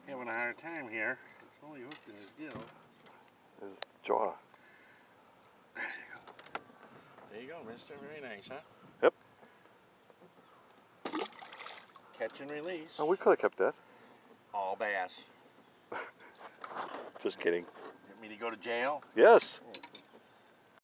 having a hard time here. It's only hooked in his gill. His jaw. There you go, mister. Very nice, huh? Yep. Catch and release. Oh, we could have kept that. All bass. Just kidding. Want me to go to jail? Yes.